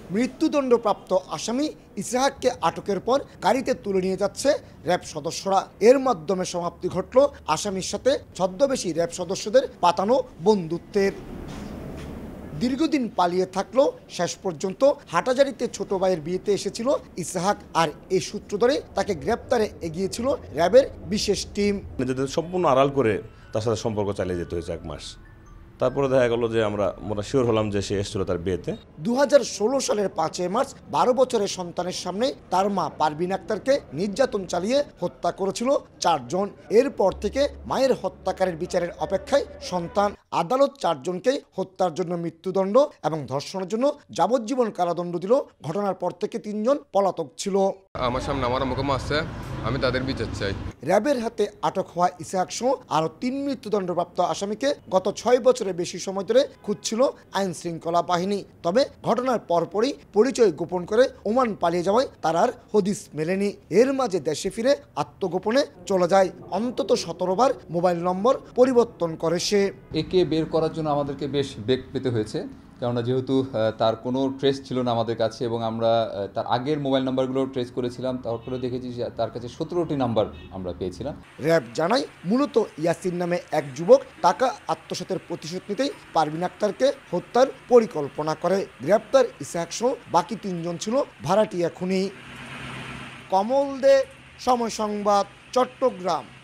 মৃত্যুদণ্ডপ্রাপ্ত আসামি ইসহাককে আটকের পর গাড়িতে তুলে নিয়ে যাচ্ছে র্যাব সদস্যরা। এর মাধ্যমে সমাপ্তি ঘটল আসামির সাথে ছদ্মবেশী র্যাব সদস্যদের পাতানো বন্ধুত্বের। দীর্ঘদিন পালিয়ে থাকলেও শেষ পর্যন্ত হাটাজারিতে ছোট ভাইয়ের বিয়েতে এসেছিল ইসহাক, আর এই সূত্র ধরে তাকে গ্রেপ্তারে এগিয়েছিল র্যাবের বিশেষ টিম। নিজেদের সম্পূর্ণ আড়াল করে তার সাথে সম্পর্ক চালিয়ে যেতে হয়েছে 1 মাস। তারপরে দেখা গেল যে আমরা শিওর হলাম যে সে এসেছিল তার বিয়েতে। 2016 সালের 5 মার্চ 12 বছরের সন্তানের সামনে তার মা পারভিন আক্তারকে নির্যাতন চালিয়ে হত্যা করেছিল 4 জন। এরপর থেকে মায়ের হত্যাকারীর বিচারের অপেক্ষায় সন্তান। আদালত 4 জনকে হত্যার জন্য মৃত্যুদণ্ড এবং ধর্ষণের জন্য যাবজ্জীবন কারাদণ্ড দিল। ঘটনার পর থেকে 3 জন পলাতক ছিল। আমার সামনে আমার মুখোমুখি আসছে, আমি তাদের বিচার চাই। র্যাবের হাতে আটক হওয়া ইসহাক সহ আরও 3 মৃত্যুদণ্ডপ্রাপ্ত আসামিকে গত 6 বছরের বেশি সময় ধরে খুঁজছিল আইন শৃঙ্খলা বাহিনী। তবে ঘটনার পরপরই পরিচয় গোপন করে ওমান পালিয়ে যাওয়ায় তার আর হদিস মেলেনি। এর মাঝে দেশে ফিরে আত্মগোপনে চলে যায়। অন্তত 17 বার মোবাইল নম্বর পরিবর্তন করে সে। একে বের করার জন্য আমাদেরকে বেশ বেগ পেতে হয়েছে, কেননা যেহেতু তার কোনো ট্রেস ছিল না আমাদের কাছে, এবং আমরা তার আগের মোবাইল নাম্বারগুলো ট্রেস করেছিলাম। তারপরে দেখেছি যে তার কাছে 17টি নাম্বার আমরা পেয়েছিলাম। র্যাব জানায় মূলত ইয়াসিন নামে এক যুবক টাকা আত্মসাতের প্রতিশোধ নিতেই পারভিন আক্তারকে হত্যার পরিকল্পনা করে। গ্রেপ্তার ইসহাক সহ বাকি 3 জন ছিল ভাড়াটিয়া খুনি। কমল দে, সময় সংবাদ, চট্টগ্রাম।